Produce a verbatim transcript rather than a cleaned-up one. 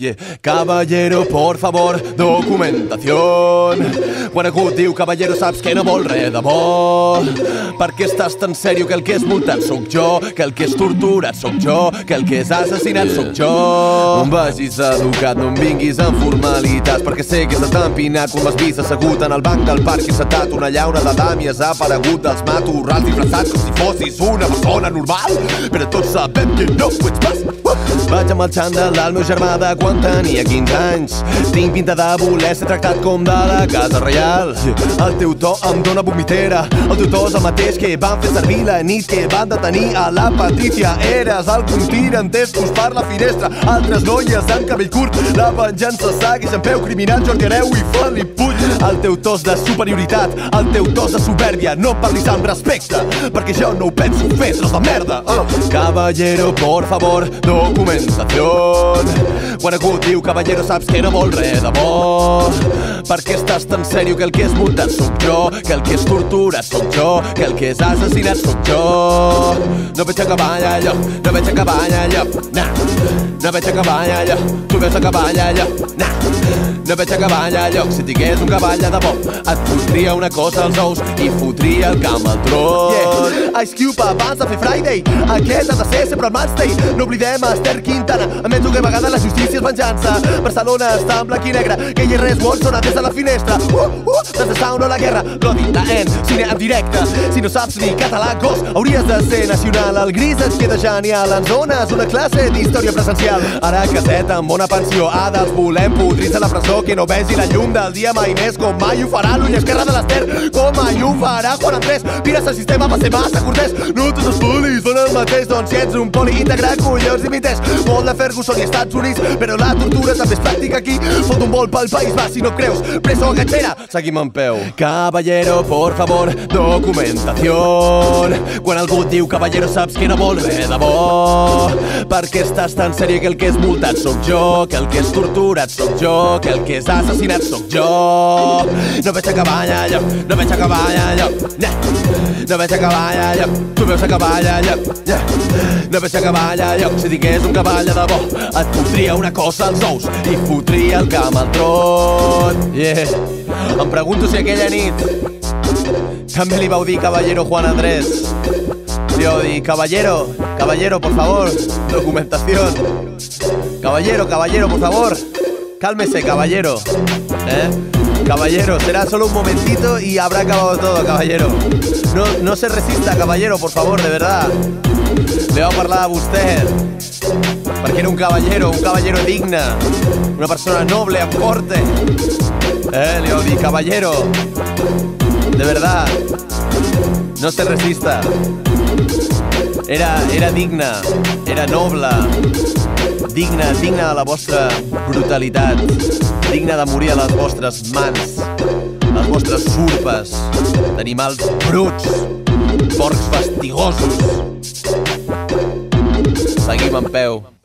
Yeah. Caballero, por favor, documentación. Quan algú et diu caballero saps que no vol res de bo. Per què estàs tan sèrio que el que és multat sóc jo, que el que és torturat sóc jo, que el que és assassinat sóc jo? No em vagis educat, no em vinguis amb formalitats, perquè sé que s'ha empinat quan m'has vist assegut en el banc del parc i setat una llauna d'Adam i has aparegut dels matorrals disfressats com si fossis una persona normal, però tots sabem que no ho ets pas. Vaig amb el xandall del meu germà de quan tenia quinze anys. Tinc pinta de voler ser tractat com de la casa reial. El teu to em dóna vomitera. El teu to és el mateix que van fer servir la nit que van detenir a la Patricia. Eres alguns tirantescos per la finestra, altres noies amb cabell curt. La venjança segueix en peu, criminal Jordi Hereu i Felip Puig. El teu to és de superioritat, el teu to és de supèrbia. No em parlis amb respecte, perquè jo no ho penso fer, tros de merda. uh. Caballero, por favor, documentación. Quan algú et diu caballero saps que no vol res de bo. Per què estàs tan sèrio que el que és multat sóc jo, que el que és torturat sóc jo, que el que és assassinat sóc jo? No veig a cavall allò, no veig a cavall allò, nah. No veig a cavall allò, tu veus a cavall allò, nah. No veig a cavall allò, si tingués un cavall de debò et fotria una cosa als ous i fotria el camp al tron. Yeah. Ice Cube abans de fer Friday, aquest ha de ser sempre el match day. No oblidem Esther Quintana, admeto que a vegades la justícia és venjança. Barcelona està en blanc i negre, que hi ha res bon sona des de la finestra. Uh, uh, des de sound o la guerra, l'odi, la en, cine en directe. Si no saps ni català, gos, hauries de ser nacional. El gris et queda genial, ens dones una classe d'història presencial. Ara caseta amb bona pensió, ara els volem podrits a la presó, que no vegi la llum del dia mai més, com mai ho farà l'ull esquerra de l'Ester, com mai ho farà Juan Andrés. Mires el sistema va ser massa cortès, no tots els polis fan el mateix, doncs si ets un poli íntegre, collons dimiteix. Molt de Ferguson i Estats Units, però la tortura també és pràctica aquí. Fot un vol pel País Basc, si no creus, preso o gatxera. Seguim en peu. Caballero, por favor, documentación. Quan algú et diu caballero saps que no vol res de bo. Per què estàs tan sèrio que el que és multat sóc jo, que el que és torturat sóc jo, que el que és assassinat sóc jo? No veig a cavall allò, no veig a cavall allò, nah. No veig a cavall allò, tu veus a cavall allò, yeah. No veig a cavall allò, si tingués un cavall de debò et fotria una cosa als ous i fotria el camp al tron. Yeah. Em pregunto si aquella nit també li vau dir caballero Juan Andrés. Li vau dir caballero, caballero, por favor, documentación. Caballero, caballero, por favor, cálmese, caballero. ¿Eh? Caballero, será solo un momentito y habrá acabado todo, caballero. No, no se resista, caballero, por favor, de verdad. Le vau parlar a vostè, perquè era un caballero, un caballero digne, una persona noble, amb corte. Eh, li vau dir, caballero, de verdad, no se resista. Era, era digna, era noble, digna, digna de la vostra brutalitat, digna de morir a les vostres mans, les vostres urpes d'animals bruts, porcs fastigosos. Seguim en peu.